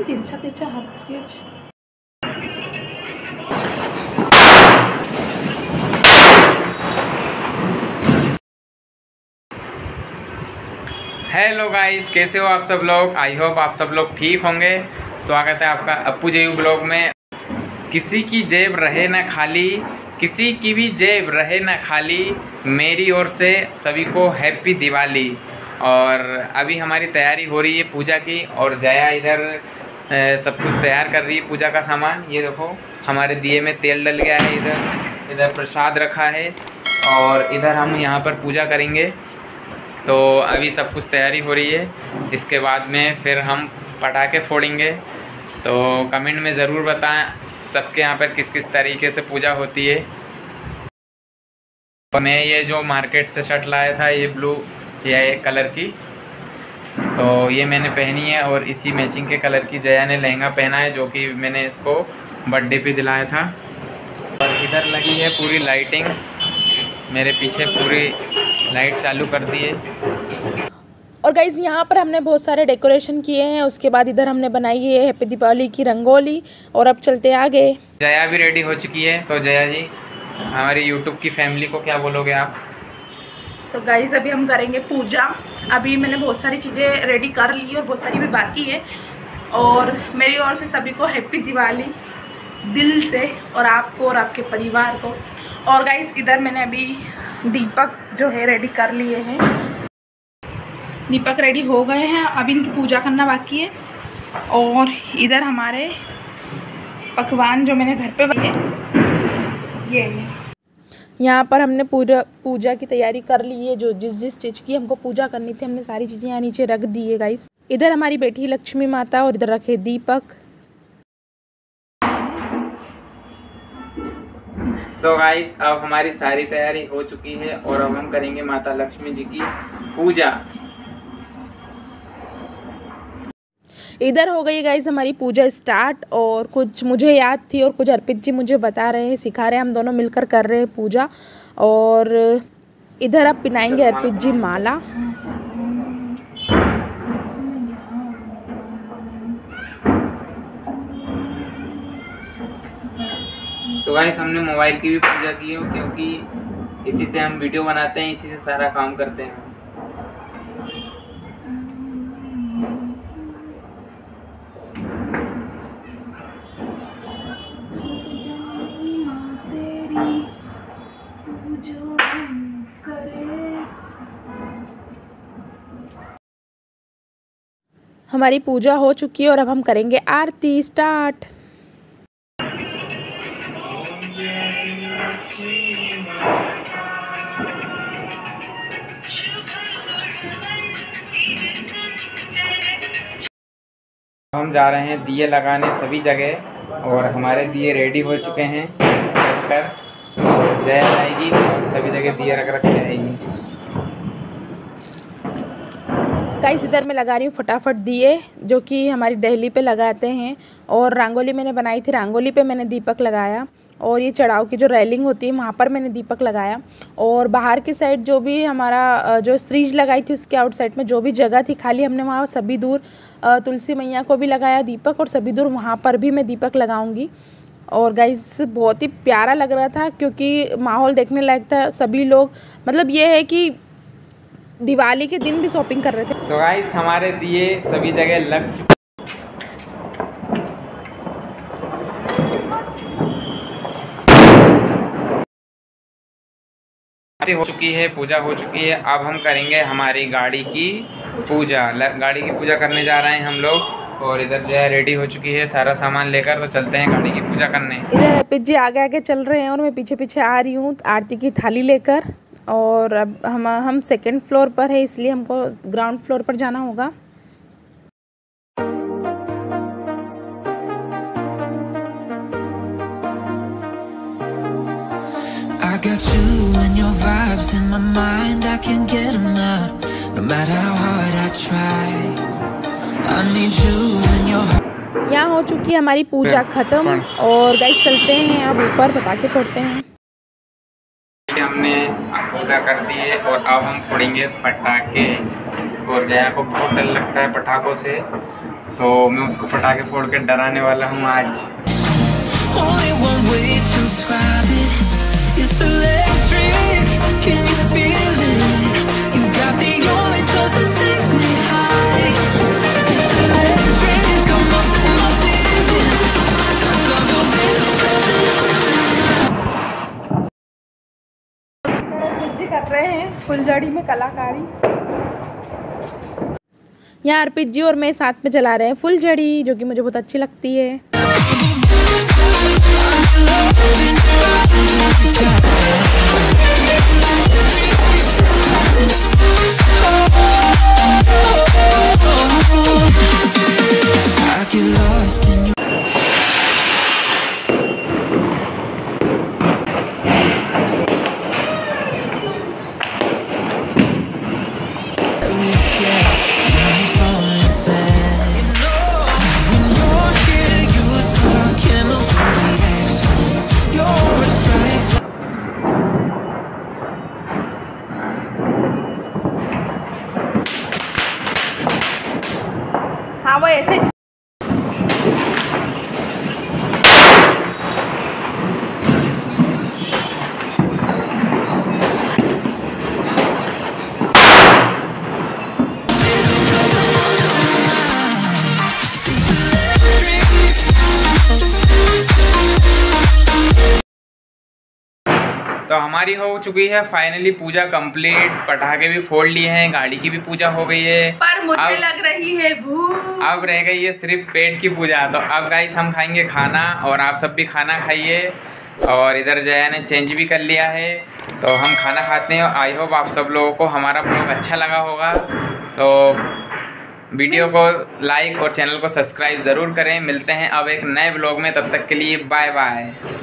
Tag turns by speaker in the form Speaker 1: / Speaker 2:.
Speaker 1: तिरछा तिरछा हर चीज।
Speaker 2: हेलो गाइस, कैसे हो आप सब लोग। आई होप आप सब लोग ठीक होंगे। स्वागत है आपका अप्पू जेयू ब्लॉग में। किसी की जेब रहे ना खाली, किसी की भी जेब रहे ना खाली, मेरी ओर से सभी को हैप्पी दिवाली। और अभी हमारी तैयारी हो रही है पूजा की, और जया इधर सब कुछ तैयार कर रही है पूजा का सामान। ये देखो हमारे दिए में तेल डल गया है, इधर प्रसाद रखा है, और इधर हम यहाँ पर पूजा करेंगे। तो अभी सब कुछ तैयारी हो रही है। इसके बाद में फिर हम पटाखे फोड़ेंगे। तो कमेंट में ज़रूर बताएं सबके यहाँ पर किस किस तरीके से पूजा होती है। मैं ये जो मार्केट से शर्ट लाया था, ये ब्लू ये कलर की, तो ये मैंने पहनी है। और इसी मैचिंग के कलर की जया ने लहंगा पहना है, जो कि मैंने इसको बर्थडे पे दिलाया था। और इधर लगी है पूरी लाइटिंग, मेरे पीछे पूरी लाइट चालू कर दी है।
Speaker 1: और गाइज यहाँ पर हमने बहुत सारे डेकोरेशन किए हैं। उसके बाद इधर हमने बनाई है हैप्पी दीपावली की रंगोली। और अब चलते आगे।
Speaker 2: जया भी रेडी हो चुकी है। तो जया जी, हमारी यूट्यूब की फैमिली को क्या बोलोगे आप।
Speaker 1: सो गाइज अभी हम करेंगे पूजा। अभी मैंने बहुत सारी चीज़ें रेडी कर ली और बहुत सारी भी बाकी है। और मेरी ओर से सभी को हैप्पी दिवाली दिल से, और आपको और आपके परिवार को। और गाइज इधर मैंने अभी दीपक जो है रेडी कर लिए हैं। दीपक रेडी हो गए हैं, अभी इनकी पूजा करना बाकी है। और इधर हमारे पकवान जो मैंने घर पे बनाए ये है। यहाँ पर हमने पूजा की तैयारी कर ली है। जो जिस चीज़ की हमको पूजा करनी थी, हमने सारी चीज़ें यहाँ नीचे रख दी है गाइस। इधर हमारी बेटी लक्ष्मी माता, और इधर रखे दीपक।
Speaker 2: सो गाइस, अब हमारी सारी तैयारी हो चुकी है, और अब हम करेंगे माता लक्ष्मी जी की पूजा।
Speaker 1: इधर हो गई गाइस हमारी पूजा स्टार्ट। और कुछ मुझे याद थी और कुछ अर्पित जी मुझे बता रहे हैं, सिखा रहे हैं। हम दोनों मिलकर कर रहे हैं पूजा। और इधर अब पिनाएंगे अर्पित जी माला।
Speaker 2: सो गाइस, हमने मोबाइल की भी पूजा की है, क्योंकि इसी से हम वीडियो बनाते हैं, इसी से सारा काम करते हैं।
Speaker 1: हमारी पूजा हो चुकी है और अब हम करेंगे आरती स्टार्ट।
Speaker 2: हम जा रहे हैं दिए लगाने सभी जगह, और हमारे दिए रेडी हो चुके हैं रखकर। जया आएगी और सभी जगह दिए रख के आएगी।
Speaker 1: गाइस इधर मैं लगा रही हूँ फटाफट दिए, जो कि हमारी दहली पे लगाते हैं। और रंगोली मैंने बनाई थी, रंगोली पे मैंने दीपक लगाया। और ये चढ़ाव की जो रेलिंग होती है वहाँ पर मैंने दीपक लगाया। और बाहर की साइड जो भी हमारा जो स्ट्रीज लगाई थी, उसके आउटसाइड में जो भी जगह थी खाली, हमने वहाँ सभी दूर तुलसी मैया को भी लगाया दीपक, और सभी दूर वहाँ पर भी मैं दीपक लगाऊंगी। और गाइस बहुत ही प्यारा लग रहा था, क्योंकि माहौल देखने लायक था। सभी लोग, मतलब ये है कि दिवाली के दिन भी शॉपिंग कर रहे थे।
Speaker 2: सो गाइस, हमारे दिए सभी जगह लग चुके। हो चुकी है, पूजा हो चुकी है। अब हम करेंगे हमारी गाड़ी की पूजा। गाड़ी की पूजा करने जा रहे हैं हम लोग। और इधर जो है रेडी हो चुकी है सारा सामान लेकर, तो चलते हैं गाड़ी की पूजा करने।
Speaker 1: इधर अर्पित जी आगे आगे चल रहे हैं और मैं पीछे पीछे आ रही हूँ आरती की थाली लेकर। और अब हम सेकंड फ्लोर पर है, इसलिए हमको ग्राउंड फ्लोर पर जाना होगा।
Speaker 3: I got you and your vibes in my mind, I can't get them out, no matter how hard I try. I need you and your heart.
Speaker 1: यहाँ हो चुकी है हमारी पूजा खत्म, और गाइस चलते हैं अब ऊपर पटाखे फोड़ते हैं।
Speaker 2: हमने पूजा कर दी है, और अब हम फोड़ेंगे पटाखे। और जया को बहुत डर लगता है पटाखों से, तो मैं उसको पटाखे फोड़ के डराने वाला हूँ आज।
Speaker 3: Only one way to describe it. It's electric. Can you feel it? You got the only touch that takes me high. It's electric. I'm up in my feelings. Got double vision.
Speaker 1: कर रहे हैं फुलझड़ी में कलाकारी। यहाँ अर्पित जी और मैं साथ में जला रहे हैं फुलझड़ी, जो कि मुझे बहुत अच्छी लगती है। हाँ वो ऐसे
Speaker 2: तो हमारी हो चुकी है फाइनली पूजा कंप्लीट। पटाखे भी फोड़ लिए हैं, गाड़ी की भी पूजा हो गई है,
Speaker 1: पर मुझे लग रही है भूख।
Speaker 2: अब रह गई है सिर्फ पेट की पूजा। तो अब गाइस हम खाएंगे खाना और आप सब भी खाना खाइए। और इधर जया ने चेंज भी कर लिया है, तो हम खाना खाते हैं। आई होप आप सब लोगों को हमारा ब्लॉग अच्छा लगा होगा। तो वीडियो को लाइक और चैनल को सब्सक्राइब ज़रूर करें। मिलते हैं अब एक नए ब्लॉग में, तब तक के लिए बाय बाय।